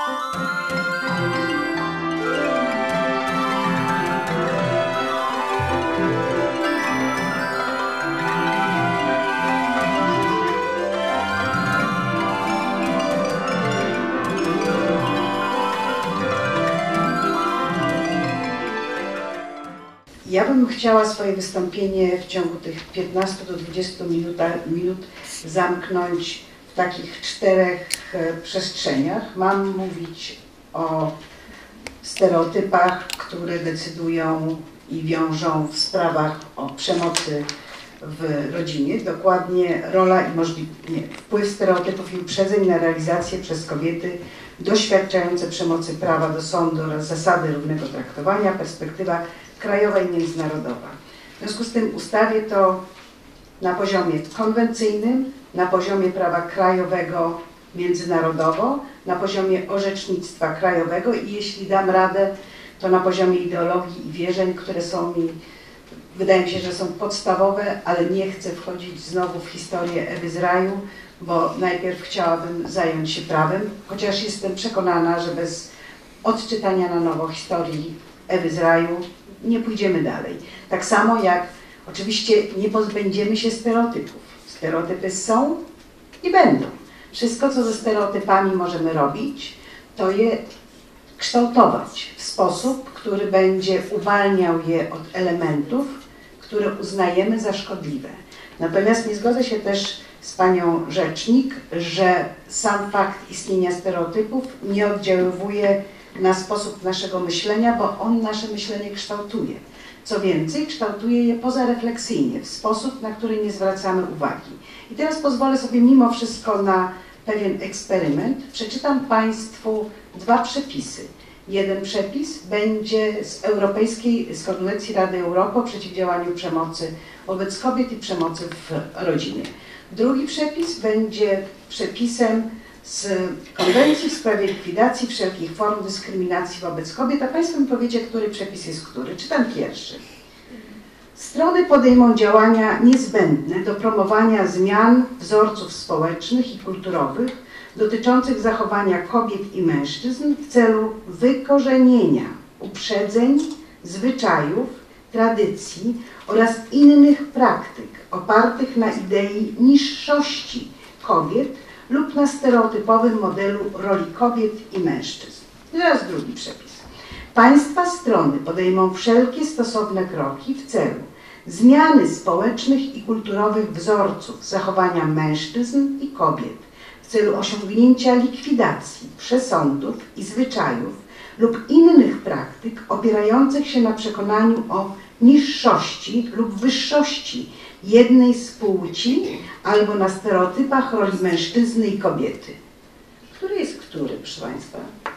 Ja bym chciała swoje wystąpienie w ciągu tych 15 do 20 minut zamknąć w takich 4 przestrzeniach. Mam mówić o stereotypach, które decydują i wiążą w sprawach o przemocy w rodzinie. Dokładnie rola i wpływ stereotypów i uprzedzeń na realizację przez kobiety doświadczające przemocy prawa do sądu oraz zasady równego traktowania, perspektywa krajowa i międzynarodowa. W związku z tym ustawię to na poziomie konwencyjnym, na poziomie prawa krajowego, międzynarodowo, na poziomie orzecznictwa krajowego i jeśli dam radę, to na poziomie ideologii i wierzeń, które są mi, wydaje mi się, że są podstawowe, ale nie chcę wchodzić znowu w historię Ewy z raju, bo najpierw chciałabym zająć się prawem, chociaż jestem przekonana, że bez odczytania na nowo historii Ewy z raju nie pójdziemy dalej. Tak samo jak oczywiście nie pozbędziemy się stereotypów. Stereotypy są i będą. Wszystko, co ze stereotypami możemy robić, to je kształtować w sposób, który będzie uwalniał je od elementów, które uznajemy za szkodliwe. Natomiast nie zgodzę się też z panią rzecznik, że sam fakt istnienia stereotypów nie oddziaływuje na sposób naszego myślenia, bo on nasze myślenie kształtuje. Co więcej, kształtuje je pozarefleksyjnie, w sposób, na który nie zwracamy uwagi. I teraz pozwolę sobie mimo wszystko na pewien eksperyment. Przeczytam państwu 2 przepisy. Jeden przepis będzie z Konwencji Rady Europy o przeciwdziałaniu przemocy wobec kobiet i przemocy w rodzinie. Drugi przepis będzie przepisem z Konwencji w sprawie likwidacji wszelkich form dyskryminacji wobec kobiet, a państwo mi powiecie, który przepis jest który. Czytam pierwszy. Strony podejmą działania niezbędne do promowania zmian wzorców społecznych i kulturowych dotyczących zachowania kobiet i mężczyzn w celu wykorzenienia uprzedzeń, zwyczajów, tradycji oraz innych praktyk opartych na idei niższości kobiet lub na stereotypowym modelu roli kobiet i mężczyzn. Teraz drugi przepis. Państwa strony podejmą wszelkie stosowne kroki w celu zmiany społecznych i kulturowych wzorców zachowania mężczyzn i kobiet w celu osiągnięcia likwidacji przesądów i zwyczajów lub innych praktyk opierających się na przekonaniu o niższości lub wyższości jednej z płci albo na stereotypach roli mężczyzny i kobiety. Który jest który, proszę państwa?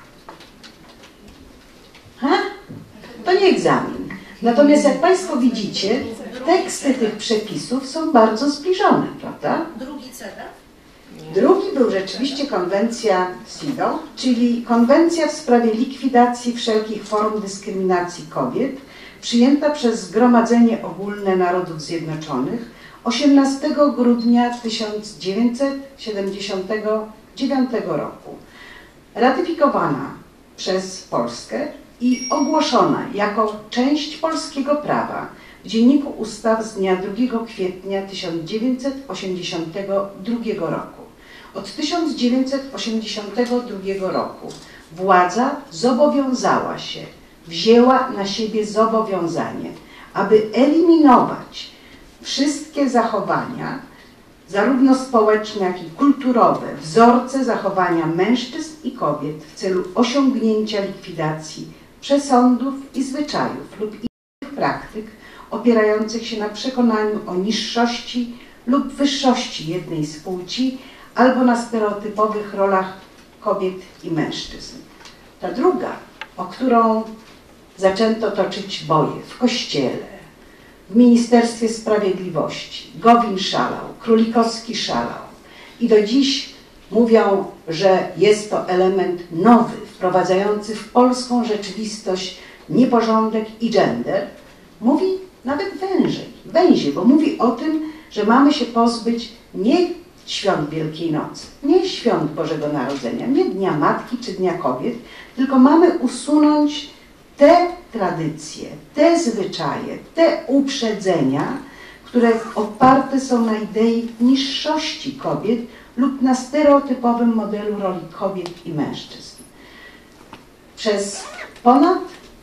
To nie egzamin. Natomiast jak państwo widzicie, teksty tych przepisów są bardzo zbliżone, prawda? Drugi CEDAW? Drugi był rzeczywiście konwencja CEDAW, czyli konwencja w sprawie likwidacji wszelkich form dyskryminacji kobiet, przyjęta przez Zgromadzenie Ogólne Narodów Zjednoczonych 18 grudnia 1979 roku. Ratyfikowana przez Polskę i ogłoszona jako część polskiego prawa w Dzienniku Ustaw z dnia 2 kwietnia 1982 roku. Od 1982 roku władza zobowiązała się, wzięła na siebie zobowiązanie, aby eliminować wszystkie zachowania, zarówno społeczne, jak i kulturowe, wzorce zachowania mężczyzn i kobiet w celu osiągnięcia likwidacji przesądów i zwyczajów lub innych praktyk opierających się na przekonaniu o niższości lub wyższości jednej z płci albo na stereotypowych rolach kobiet i mężczyzn. Ta druga, o którą zaczęto toczyć boje w Kościele, w Ministerstwie Sprawiedliwości, Gowin szalał, Królikowski szalał i do dziś mówią, że jest to element nowy, wprowadzający w polską rzeczywistość nieporządek i gender, mówi nawet węziej, bo mówi o tym, że mamy się pozbyć nie świąt Wielkiej Nocy, nie świąt Bożego Narodzenia, nie Dnia Matki czy Dnia Kobiet, tylko mamy usunąć te tradycje, te zwyczaje, te uprzedzenia, które oparte są na idei niższości kobiet lub na stereotypowym modelu roli kobiet i mężczyzn. Przez ponad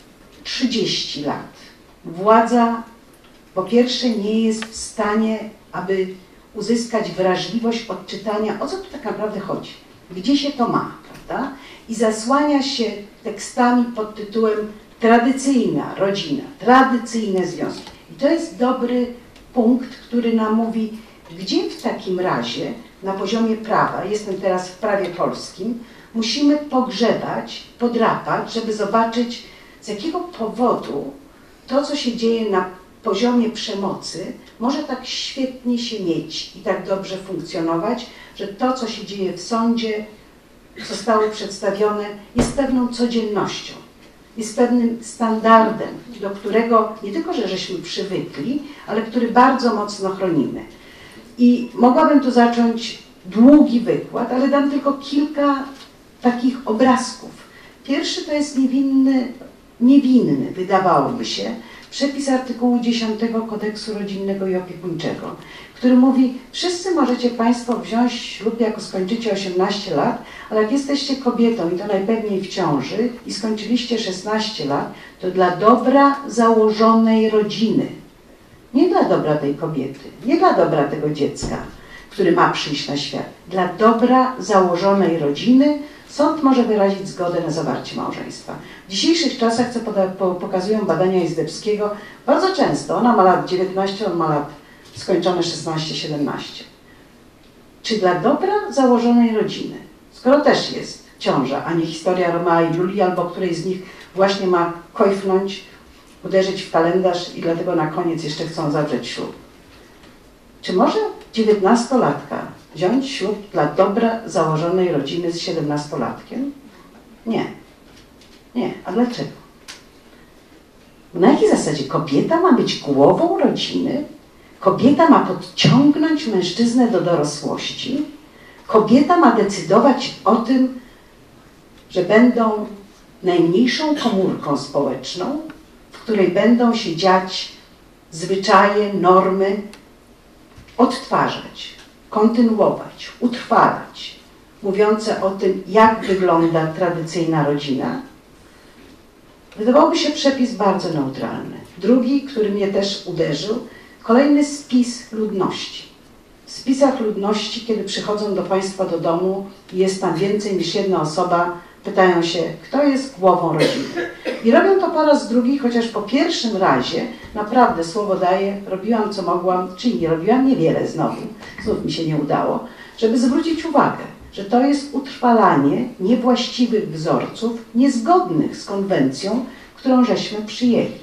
30 lat władza po pierwsze nie jest w stanie, aby uzyskać wrażliwość odczytania, o co tu tak naprawdę chodzi, gdzie się to ma, prawda? I zasłania się tekstami pod tytułem tradycyjna rodzina, tradycyjne związki. I to jest dobry punkt, który nam mówi, gdzie w takim razie na poziomie prawa, jestem teraz w prawie polskim, musimy pogrzebać, podrapać, żeby zobaczyć, z jakiego powodu to, co się dzieje na poziomie przemocy, może tak świetnie się mieć i tak dobrze funkcjonować, że to, co się dzieje w sądzie, zostało przedstawione, jest pewną codziennością, jest pewnym standardem, do którego nie tylko, że żeśmy przywykli, ale który bardzo mocno chronimy. I mogłabym tu zacząć długi wykład, ale dam tylko kilka takich obrazków. Pierwszy to jest niewinny, wydawałoby się, przepis artykułu 10 Kodeksu Rodzinnego i Opiekuńczego, który mówi, wszyscy możecie Państwo wziąć ślub, jako skończycie 18 lat, ale jak jesteście kobietą i to najpewniej w ciąży i skończyliście 16 lat, to dla dobra założonej rodziny, nie dla dobra tej kobiety, nie dla dobra tego dziecka, który ma przyjść na świat, dla dobra założonej rodziny sąd może wyrazić zgodę na zawarcie małżeństwa. W dzisiejszych czasach, co pokazują badania Izdebskiego, bardzo często, ona ma lat 19, on ma lat skończone 16-17. Czy dla dobra założonej rodziny, skoro też jest ciąża, a nie historia Romea i Julii, albo której z nich właśnie ma kojfnąć, uderzyć w kalendarz i dlatego na koniec jeszcze chcą zawrzeć ślub. Czy może 19-latka wziąć ślub dla dobra założonej rodziny z 17-latkiem? Nie. Nie. A dlaczego? Na jakiej zasadzie? Kobieta ma być głową rodziny? Kobieta ma podciągnąć mężczyznę do dorosłości? Kobieta ma decydować o tym, że będą najmniejszą komórką społeczną, w której będą się dziać zwyczaje, normy, odtwarzać, kontynuować, utrwalać, mówiące o tym, jak wygląda tradycyjna rodzina. Wydawałoby się przepis bardzo neutralny. Drugi, który mnie też uderzył, kolejny spis ludności. W spisach ludności, kiedy przychodzą do Państwa do domu i jest tam więcej niż jedna osoba, pytają się, kto jest głową rodziny. I robią to po raz drugi, chociaż po pierwszym razie, naprawdę słowo daję, robiłam co mogłam, czyli nie robiłam niewiele znów mi się nie udało, żeby zwrócić uwagę, że to jest utrwalanie niewłaściwych wzorców, niezgodnych z konwencją, którą żeśmy przyjęli.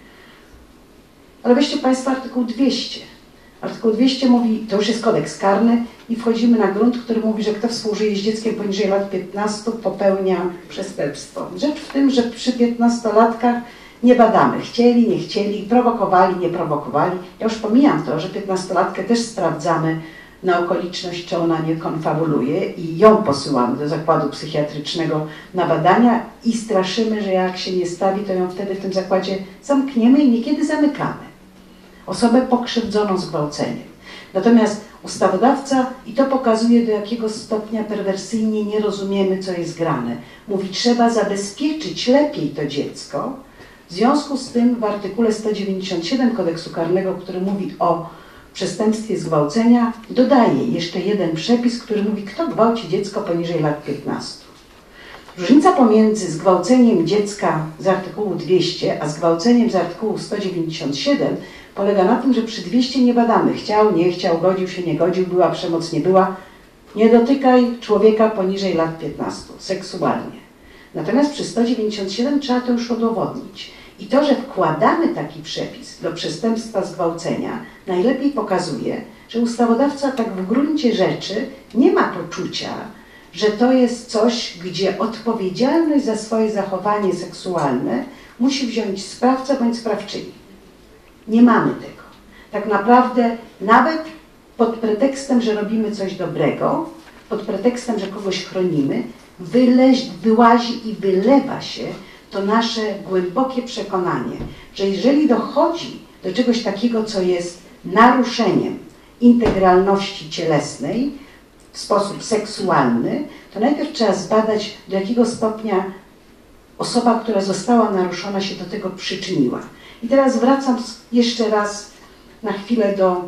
Ale weźcie Państwo artykuł 200. Artykuł 200 mówi, to już jest kodeks karny i wchodzimy na grunt, który mówi, że kto współżyje z dzieckiem poniżej lat 15 popełnia przestępstwo. Rzecz w tym, że przy 15-latkach nie badamy, chcieli, nie chcieli, prowokowali, nie prowokowali. Ja już pomijam to, że 15-latkę też sprawdzamy na okoliczność, czy ona nie konfabuluje i ją posyłamy do zakładu psychiatrycznego na badania i straszymy, że jak się nie stawi, to ją wtedy w tym zakładzie zamkniemy i niekiedy zamykamy. Osobę pokrzywdzoną zgwałceniem. Natomiast ustawodawca, i to pokazuje, do jakiego stopnia perwersyjnie nie rozumiemy, co jest grane, mówi, trzeba zabezpieczyć lepiej to dziecko. W związku z tym w artykule 197 Kodeksu Karnego, który mówi o przestępstwie zgwałcenia, dodaje jeszcze jeden przepis, który mówi, kto gwałci dziecko poniżej lat 15. Różnica pomiędzy zgwałceniem dziecka z artykułu 200, a zgwałceniem z artykułu 197 polega na tym, że przy 200 nie badamy. Chciał, nie chciał, godził się, nie godził, była przemoc, nie była. Nie dotykaj człowieka poniżej lat 15, seksualnie. Natomiast przy 197 trzeba to już udowodnić. I to, że wkładamy taki przepis do przestępstwa zgwałcenia, najlepiej pokazuje, że ustawodawca tak w gruncie rzeczy nie ma poczucia, że to jest coś, gdzie odpowiedzialność za swoje zachowanie seksualne musi wziąć sprawca bądź sprawczyni. Nie mamy tego. Tak naprawdę nawet pod pretekstem, że robimy coś dobrego, pod pretekstem, że kogoś chronimy, wyłazi i wylewa się to nasze głębokie przekonanie, że jeżeli dochodzi do czegoś takiego, co jest naruszeniem integralności cielesnej w sposób seksualny, to najpierw trzeba zbadać, do jakiego stopnia osoba, która została naruszona, się do tego przyczyniła. I teraz wracam jeszcze raz na chwilę do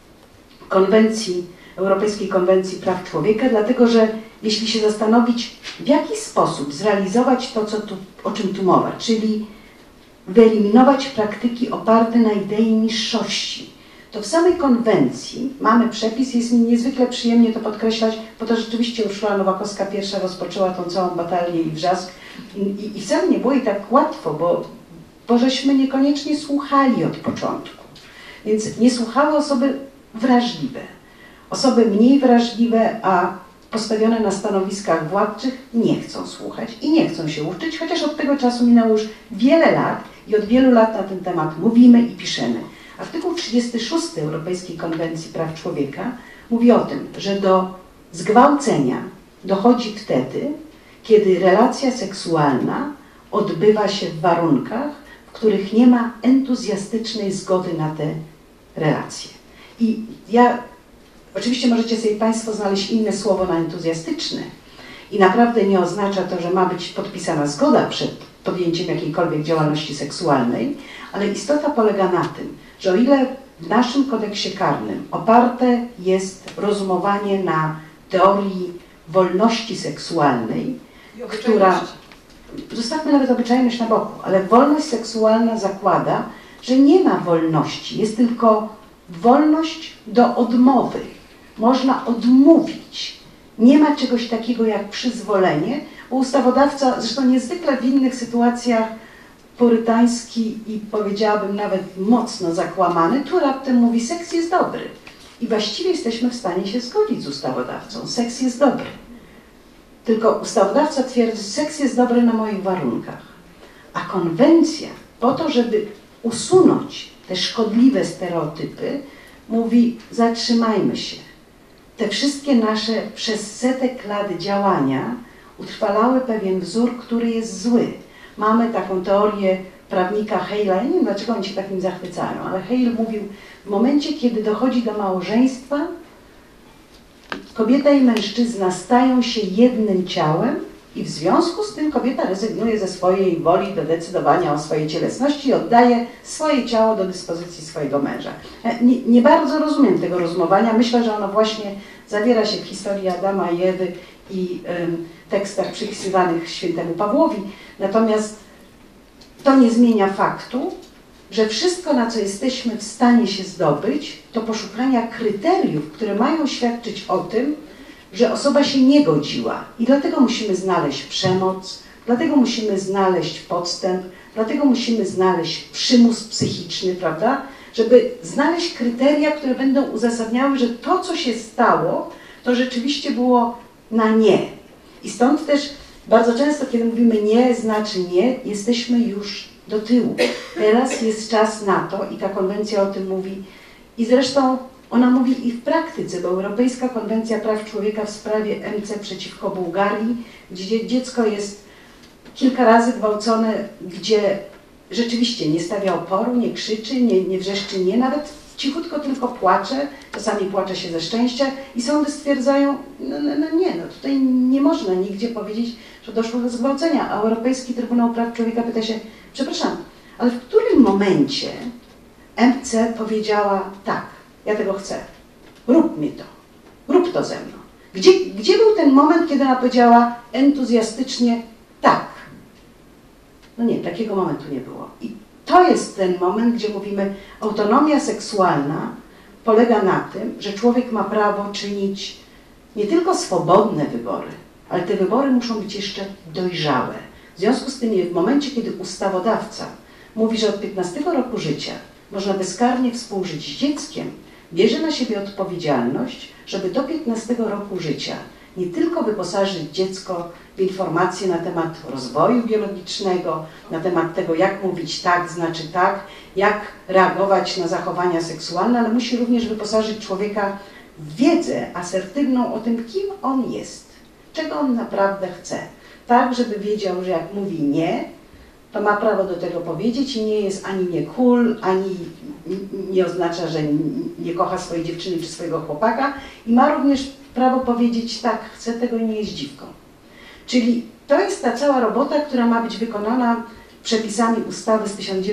Europejskiej Konwencji Praw Człowieka, dlatego że jeśli się zastanowić, w jaki sposób zrealizować to, o czym tu mowa, czyli wyeliminować praktyki oparte na idei niższości, to w samej konwencji mamy przepis, jest mi niezwykle przyjemnie to podkreślać, bo to rzeczywiście Urszula Nowakowska pierwsza rozpoczęła tą całą batalię i wrzask i wcale nie było jej tak łatwo, bo żeśmy niekoniecznie słuchali od początku. Więc nie słuchały osoby wrażliwe. Osoby mniej wrażliwe, a postawione na stanowiskach władczych nie chcą słuchać i nie chcą się uczyć, chociaż od tego czasu minęło już wiele lat i od wielu lat na ten temat mówimy i piszemy. Artykuł 36 Europejskiej Konwencji Praw Człowieka mówi o tym, że do zgwałcenia dochodzi wtedy, kiedy relacja seksualna odbywa się w warunkach, w których nie ma entuzjastycznej zgody na te relacje. I oczywiście możecie sobie Państwo znaleźć inne słowo na entuzjastyczne i naprawdę nie oznacza to, że ma być podpisana zgoda przed podjęciem jakiejkolwiek działalności seksualnej, ale istota polega na tym, że o ile w naszym kodeksie karnym oparte jest rozumowanie na teorii wolności seksualnej, która, zostawmy nawet obyczajność na boku, ale wolność seksualna zakłada, że nie ma wolności, jest tylko wolność do odmowy. Można odmówić. Nie ma czegoś takiego jak przyzwolenie, bo ustawodawca, zresztą niezwykle w innych sytuacjach purytański i powiedziałabym nawet mocno zakłamany, tu raptem mówi, seks jest dobry. I właściwie jesteśmy w stanie się zgodzić z ustawodawcą. Seks jest dobry. Tylko ustawodawca twierdzi, seks jest dobry na moich warunkach. A konwencja, po to, żeby usunąć te szkodliwe stereotypy, mówi, zatrzymajmy się. Te wszystkie nasze przez setek lat działania utrwalały pewien wzór, który jest zły. Mamy taką teorię prawnika Hale'a, ja nie wiem, dlaczego oni się takim zachwycają, ale Hale mówił, w momencie, kiedy dochodzi do małżeństwa, kobieta i mężczyzna stają się jednym ciałem i w związku z tym kobieta rezygnuje ze swojej woli do decydowania o swojej cielesności i oddaje swoje ciało do dyspozycji swojego męża. Nie bardzo rozumiem tego rozumowania. Myślę, że ono właśnie zawiera się w historii Adama i Ewy i tekstach przypisywanych świętemu Pawłowi. Natomiast to nie zmienia faktu, że wszystko, na co jesteśmy w stanie się zdobyć, to poszukania kryteriów, które mają świadczyć o tym, że osoba się nie godziła. I dlatego musimy znaleźć przemoc, dlatego musimy znaleźć podstęp, dlatego musimy znaleźć przymus psychiczny, prawda? Żeby znaleźć kryteria, które będą uzasadniały, że to, co się stało, to rzeczywiście było na nie. I stąd też bardzo często, kiedy mówimy nie, znaczy nie, jesteśmy już do tyłu. Teraz jest czas na to i ta konwencja o tym mówi. I zresztą ona mówi i w praktyce, bo Europejska Konwencja Praw Człowieka w sprawie MC przeciwko Bułgarii, gdzie dziecko jest kilka razy gwałcone, gdzie rzeczywiście nie stawia oporu, nie krzyczy, nie wrzeszczy, nie, nawet cichutko tylko płacze, czasami płacze się ze szczęścia i sądy stwierdzają, no tutaj nie można nigdzie powiedzieć, że doszło do zgwałcenia, a Europejski Trybunał Praw Człowieka pyta się, przepraszam, ale w którym momencie MC powiedziała tak, ja tego chcę, rób mi to, rób to ze mną. Gdzie był ten moment, kiedy ona powiedziała entuzjastycznie tak? No nie, takiego momentu nie było. I to jest ten moment, gdzie mówimy, autonomia seksualna polega na tym, że człowiek ma prawo czynić nie tylko swobodne wybory, ale te wybory muszą być jeszcze dojrzałe. W związku z tym w momencie, kiedy ustawodawca mówi, że od 15 roku życia można bezkarnie współżyć z dzieckiem, bierze na siebie odpowiedzialność, żeby do 15 roku życia nie tylko wyposażyć dziecko w informacje na temat rozwoju biologicznego, na temat tego, jak mówić tak, znaczy tak, jak reagować na zachowania seksualne, ale musi również wyposażyć człowieka wiedzę asertywną o tym, kim on jest, czego on naprawdę chce. Tak, żeby wiedział, że jak mówi nie, to ma prawo do tego powiedzieć i nie jest ani nie cool, ani nie oznacza, że nie kocha swojej dziewczyny czy swojego chłopaka i ma również prawo powiedzieć tak, chcę tego i nie jest dziwką. Czyli to jest ta cała robota, która ma być wykonana przepisami ustawy z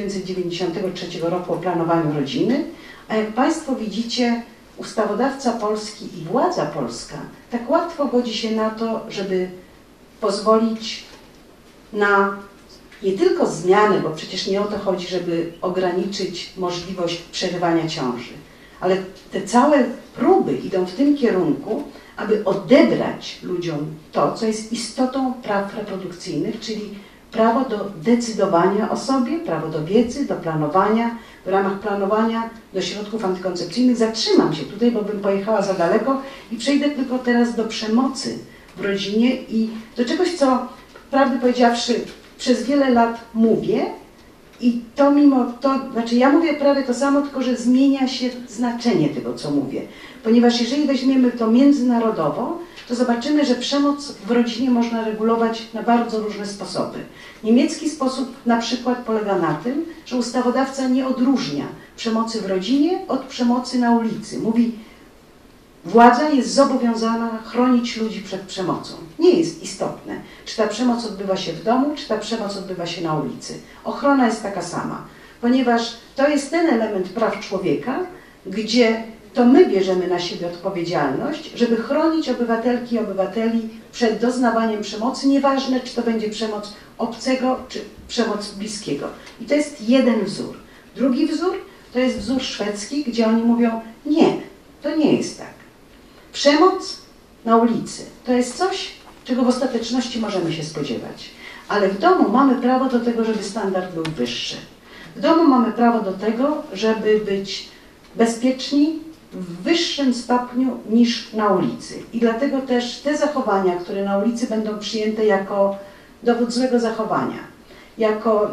1993 roku o planowaniu rodziny, a jak Państwo widzicie, ustawodawca polski i władza polska tak łatwo godzi się na to, żeby pozwolić na nie tylko zmianę, bo przecież nie o to chodzi, żeby ograniczyć możliwość przerywania ciąży, ale te całe próby idą w tym kierunku, aby odebrać ludziom to, co jest istotą praw reprodukcyjnych, czyli prawo do decydowania o sobie, prawo do wiedzy, do planowania, w ramach planowania do środków antykoncepcyjnych. Zatrzymam się tutaj, bo bym pojechała za daleko i przejdę tylko teraz do przemocy w rodzinie i do czegoś, co, prawdę powiedziawszy, przez wiele lat mówię i to mimo to, znaczy ja mówię prawie to samo, tylko że zmienia się znaczenie tego, co mówię. Ponieważ jeżeli weźmiemy to międzynarodowo, to zobaczymy, że przemoc w rodzinie można regulować na bardzo różne sposoby. Niemiecki sposób na przykład polega na tym, że ustawodawca nie odróżnia przemocy w rodzinie od przemocy na ulicy. Mówi, władza jest zobowiązana chronić ludzi przed przemocą. Nie jest istotne, czy ta przemoc odbywa się w domu, czy ta przemoc odbywa się na ulicy. Ochrona jest taka sama, ponieważ to jest ten element praw człowieka, gdzie to my bierzemy na siebie odpowiedzialność, żeby chronić obywatelki i obywateli przed doznawaniem przemocy, nieważne, czy to będzie przemoc obcego, czy przemoc bliskiego. I to jest jeden wzór. Drugi wzór to jest wzór szwedzki, gdzie oni mówią, nie, to nie jest tak. Przemoc na ulicy to jest coś, czego w ostateczności możemy się spodziewać. Ale w domu mamy prawo do tego, żeby standard był wyższy. W domu mamy prawo do tego, żeby być bezpieczni w wyższym stopniu niż na ulicy. I dlatego też te zachowania, które na ulicy będą przyjęte jako dowód złego zachowania, jako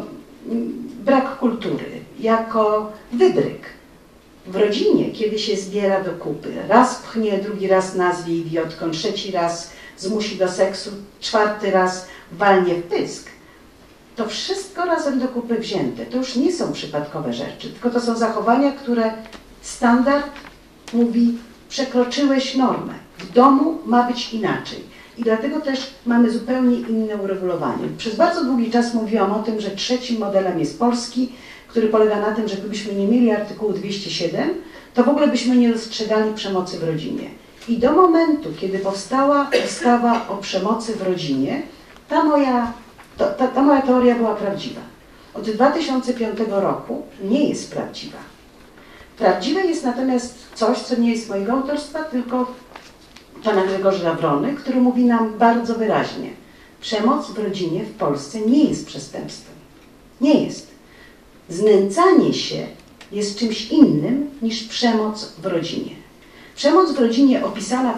brak kultury, jako wybryk, w rodzinie, kiedy się zbiera do kupy, raz pchnie, drugi raz nazwie idiotką, trzeci raz zmusi do seksu, czwarty raz walnie w pysk, to wszystko razem do kupy wzięte. To już nie są przypadkowe rzeczy, tylko to są zachowania, które standard mówi, przekroczyłeś normę. W domu ma być inaczej. I dlatego też mamy zupełnie inne uregulowanie. Przez bardzo długi czas mówiłam o tym, że trzecim modelem jest polski, który polega na tym, że gdybyśmy nie mieli artykułu 207, to w ogóle byśmy nie dostrzegali przemocy w rodzinie. I do momentu, kiedy powstała ustawa o przemocy w rodzinie, ta moja teoria była prawdziwa. Od 2005 roku nie jest prawdziwa. Prawdziwe jest natomiast coś, co nie jest mojego autorstwa, tylko pana Grzegorza Wrony, który mówi nam bardzo wyraźnie, przemoc w rodzinie w Polsce nie jest przestępstwem. Nie jest. Znęcanie się jest czymś innym niż przemoc w rodzinie. Przemoc w rodzinie opisana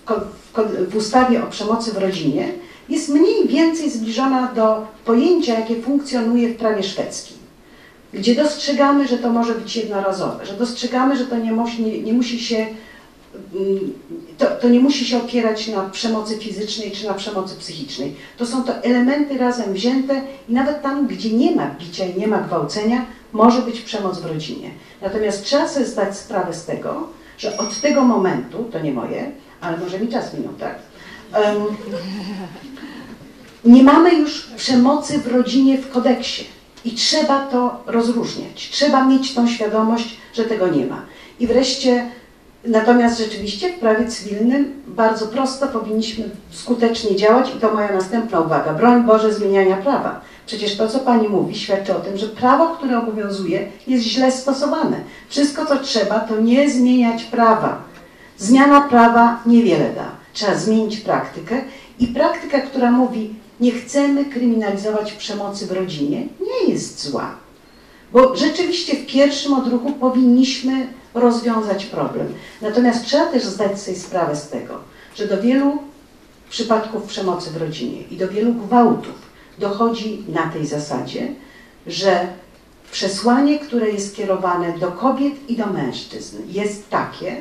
w ustawie o przemocy w rodzinie jest mniej więcej zbliżona do pojęcia, jakie funkcjonuje w prawie szwedzkim, gdzie dostrzegamy, że to może być jednorazowe, że dostrzegamy, że to nie musi się opierać na przemocy fizycznej czy na przemocy psychicznej. To są to elementy razem wzięte i nawet tam, gdzie nie ma bicia i nie ma gwałcenia, może być przemoc w rodzinie. Natomiast trzeba sobie zdać sprawę z tego, że od tego momentu, to nie moje, ale może mi czas minął, tak? Nie mamy już przemocy w rodzinie w kodeksie i trzeba to rozróżniać. Trzeba mieć tą świadomość, że tego nie ma. I wreszcie, natomiast rzeczywiście w prawie cywilnym bardzo prosto powinniśmy skutecznie działać i to moja następna uwaga. Broń Boże zmieniania prawa. Przecież to, co Pani mówi, świadczy o tym, że prawo, które obowiązuje, jest źle stosowane. Wszystko, co trzeba, to nie zmieniać prawa. Zmiana prawa niewiele da. Trzeba zmienić praktykę i praktyka, która mówi, nie chcemy kryminalizować przemocy w rodzinie, nie jest zła. Bo rzeczywiście w pierwszym odruchu powinniśmy rozwiązać problem. Natomiast trzeba też zdać sobie sprawę z tego, że do wielu przypadków przemocy w rodzinie i do wielu gwałtów dochodzi na tej zasadzie, że przesłanie, które jest kierowane do kobiet i do mężczyzn jest takie,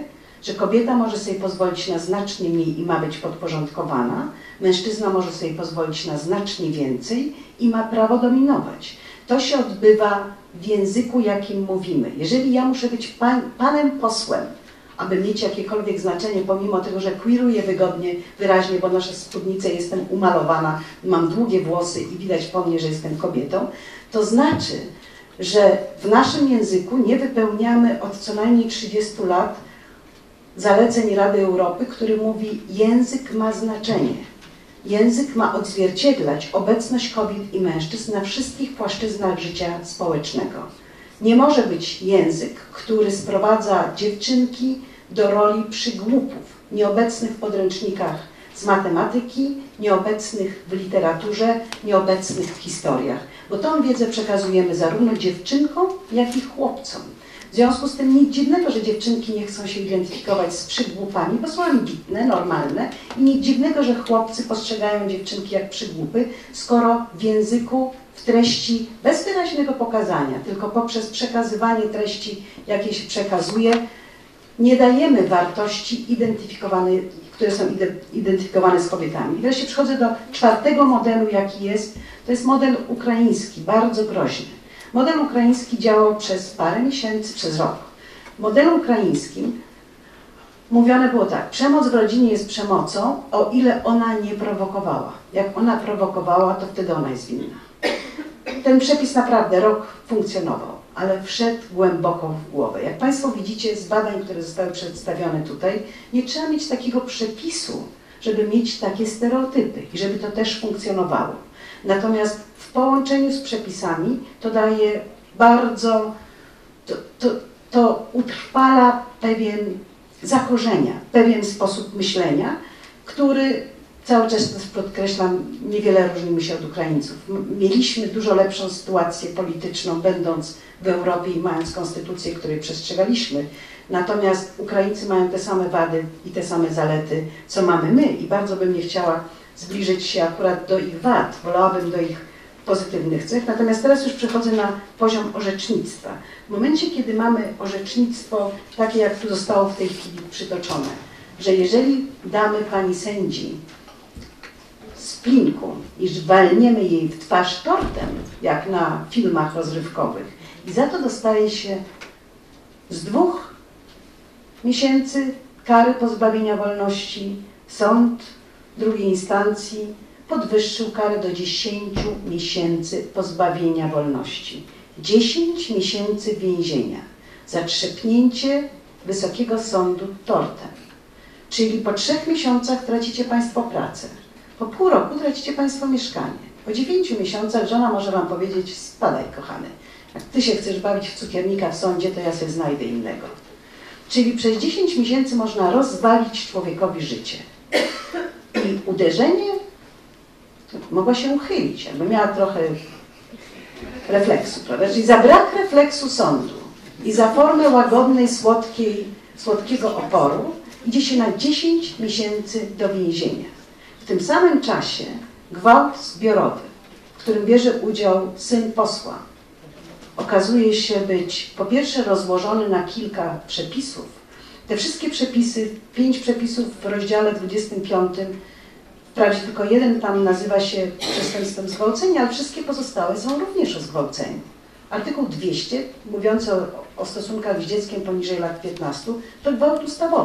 że kobieta może sobie pozwolić na znacznie mniej i ma być podporządkowana, mężczyzna może sobie pozwolić na znacznie więcej i ma prawo dominować. To się odbywa w języku, jakim mówimy. Jeżeli ja muszę być panem posłem, aby mieć jakiekolwiek znaczenie, pomimo tego, że queeruję wygodnie, wyraźnie, bo noszę spódnicę, jestem umalowana, mam długie włosy i widać po mnie, że jestem kobietą, to znaczy, że w naszym języku nie wypełniamy od co najmniej 30 lat zaleceń Rady Europy, który mówi, język ma znaczenie. Język ma odzwierciedlać obecność kobiet i mężczyzn na wszystkich płaszczyznach życia społecznego. Nie może być język, który sprowadza dziewczynki do roli przygłupów, nieobecnych w podręcznikach z matematyki, nieobecnych w literaturze, nieobecnych w historiach. Bo tą wiedzę przekazujemy zarówno dziewczynkom, jak i chłopcom. W związku z tym nic dziwnego, że dziewczynki nie chcą się identyfikować z przygłupami, bo są ambitne, normalne i nic dziwnego, że chłopcy postrzegają dziewczynki jak przygłupy, skoro w języku, w treści bez wyraźnego pokazania, tylko poprzez przekazywanie treści, jakie się przekazuje, nie dajemy wartości które są identyfikowane z kobietami. I wreszcie przechodzę do czwartego modelu, jaki jest. To jest model ukraiński, bardzo groźny. Model ukraiński działał przez parę miesięcy, przez rok. W modelu ukraińskim mówione było tak, przemoc w rodzinie jest przemocą, o ile ona nie prowokowała. Jak ona prowokowała, to wtedy ona jest winna. Ten przepis naprawdę rok funkcjonował, ale wszedł głęboko w głowę. Jak Państwo widzicie z badań, które zostały przedstawione tutaj, nie trzeba mieć takiego przepisu, żeby mieć takie stereotypy i żeby to też funkcjonowało. Natomiast w połączeniu z przepisami to daje bardzo, to utrwala pewien zakorzenia, pewien sposób myślenia, który cały czas podkreślam, niewiele różnimy się od Ukraińców. Mieliśmy dużo lepszą sytuację polityczną, będąc w Europie i mając konstytucję, której przestrzegaliśmy. Natomiast Ukraińcy mają te same wady i te same zalety, co mamy my i bardzo bym nie chciała zbliżyć się akurat do ich wad, wolałabym do ich pozytywnych cech. Natomiast teraz już przechodzę na poziom orzecznictwa. W momencie, kiedy mamy orzecznictwo takie, jak tu zostało w tej chwili przytoczone, że jeżeli damy pani sędzi splinku i walniemy jej w twarz tortem, jak na filmach rozrywkowych, i za to dostaje się z 2 miesięcy kary pozbawienia wolności, sąd drugiej instancji podwyższył karę do 10 miesięcy pozbawienia wolności. 10 miesięcy więzienia za trzepnięcie Wysokiego Sądu tortem. Czyli po 3 miesiącach tracicie Państwo pracę. Po pół roku tracicie Państwo mieszkanie. Po 9 miesiącach żona może Wam powiedzieć, spadaj kochany, jak Ty się chcesz bawić w cukiernika w sądzie, to ja sobie znajdę innego. Czyli przez 10 miesięcy można rozwalić człowiekowi życie. I uderzenie mogła się uchylić, jakby miała trochę refleksu, prawda? Czyli za brak refleksu sądu i za formę łagodnej, słodkiego oporu idzie się na 10 miesięcy do więzienia. W tym samym czasie gwałt zbiorowy, w którym bierze udział syn posła, okazuje się być po pierwsze rozłożony na kilka przepisów. Te wszystkie przepisy, 5 przepisów w rozdziale 25, wprawdzie tylko jeden tam nazywa się przestępstwem zgwałcenia, ale wszystkie pozostałe są również o zgwałceniu. Artykuł 200, mówiący o stosunkach z dzieckiem poniżej lat 15, to gwałt ustawowy.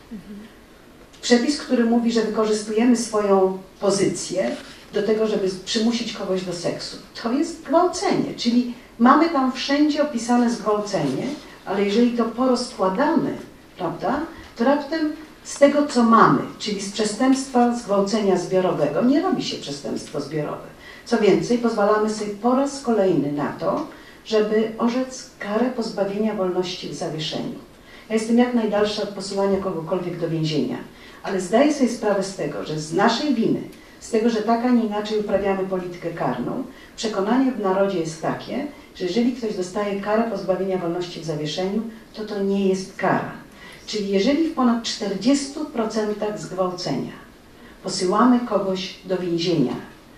Przepis, który mówi, że wykorzystujemy swoją pozycję do tego, żeby przymusić kogoś do seksu. To jest gwałcenie, czyli mamy tam wszędzie opisane zgwałcenie, ale jeżeli to porozkładamy, prawda, to raptem z tego, co mamy, czyli z przestępstwa zgwałcenia zbiorowego, nie robi się przestępstwo zbiorowe. Co więcej, pozwalamy sobie po raz kolejny na to, żeby orzec karę pozbawienia wolności w zawieszeniu. Ja jestem jak najdalsza od posyłania kogokolwiek do więzienia, ale zdaję sobie sprawę z tego, że z naszej winy, z tego, że tak, a nie inaczej uprawiamy politykę karną, przekonanie w narodzie jest takie, że jeżeli ktoś dostaje karę pozbawienia wolności w zawieszeniu, to to nie jest kara. Czyli jeżeli w ponad 40% zgwałcenia posyłamy kogoś do więzienia,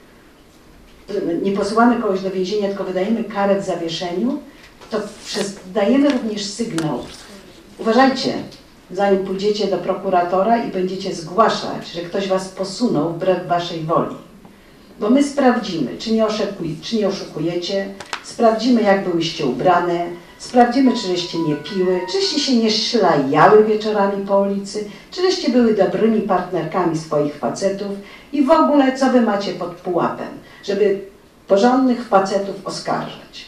nie posyłamy kogoś do więzienia, tylko wydajemy karę w zawieszeniu, to dajemy również sygnał. Uważajcie, zanim pójdziecie do prokuratora i będziecie zgłaszać, że ktoś was posunął wbrew waszej woli. Bo my sprawdzimy, czy nie oszukujecie, sprawdzimy, jak byłyście ubrane, sprawdzimy, czy żeście nie piły, czyście się nie szlajały wieczorami po ulicy, czy żeście były dobrymi partnerkami swoich facetów i w ogóle, co wy macie pod pułapem, żeby porządnych facetów oskarżać.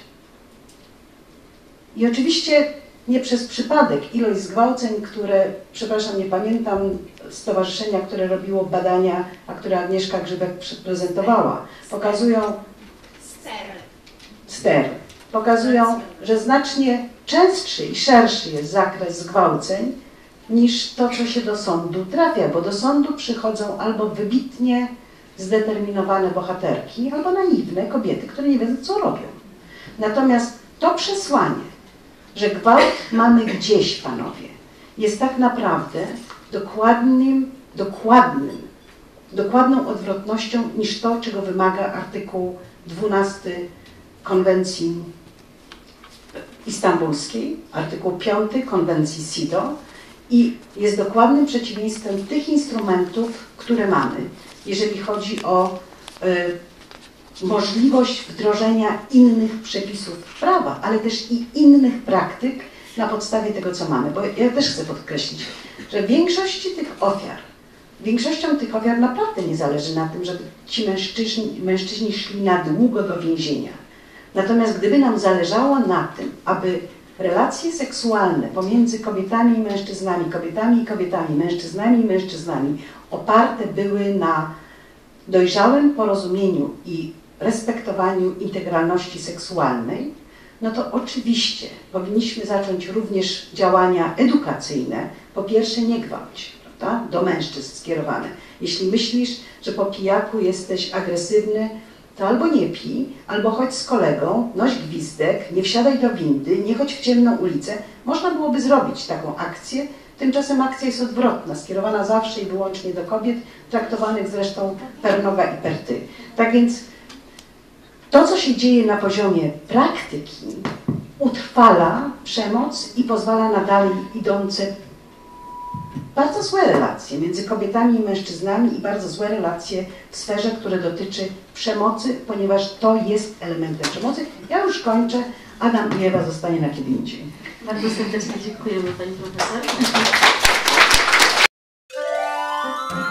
I oczywiście nie przez przypadek ilość zgwałceń, które, przepraszam, nie pamiętam stowarzyszenia, które robiło badania, a które Agnieszka Grzybek prezentowała, pokazują pokazują, że znacznie częstszy i szerszy jest zakres zgwałceń niż to, co się do sądu trafia, bo do sądu przychodzą albo wybitnie zdeterminowane bohaterki, albo naiwne kobiety, które nie wiedzą, co robią. Natomiast to przesłanie, że gwałt mamy gdzieś, panowie, jest tak naprawdę dokładną odwrotnością niż to, czego wymaga artykuł 12 Konwencji Istambulskiej, artykuł 5 Konwencji SIDO i jest dokładnym przeciwieństwem tych instrumentów, które mamy, jeżeli chodzi o możliwość wdrożenia innych przepisów prawa, ale też i innych praktyk na podstawie tego, co mamy. Bo ja też chcę podkreślić, że większością tych ofiar naprawdę nie zależy na tym, żeby ci mężczyźni szli na długo do więzienia. Natomiast gdyby nam zależało na tym, aby relacje seksualne pomiędzy kobietami i kobietami, mężczyznami i mężczyznami oparte były na dojrzałym porozumieniu i respektowaniu integralności seksualnej, no to oczywiście powinniśmy zacząć również działania edukacyjne. Po pierwsze, nie gwałć, prawda? Do mężczyzn skierowane. Jeśli myślisz, że po pijaku jesteś agresywny, to albo nie pij, albo chodź z kolegą, noś gwizdek, nie wsiadaj do windy, nie chodź w ciemną ulicę. Można byłoby zrobić taką akcję. Tymczasem akcja jest odwrotna, skierowana zawsze i wyłącznie do kobiet, traktowanych zresztą per noga i per ty. Tak więc to, co się dzieje na poziomie praktyki, utrwala przemoc i pozwala na dalej idące bardzo złe relacje między kobietami i mężczyznami i bardzo złe relacje w sferze, które dotyczy przemocy, ponieważ to jest elementem przemocy. Ja już kończę. Adam i Ewa zostanie na kiedy indziej. Bardzo serdecznie dziękujemy pani profesor.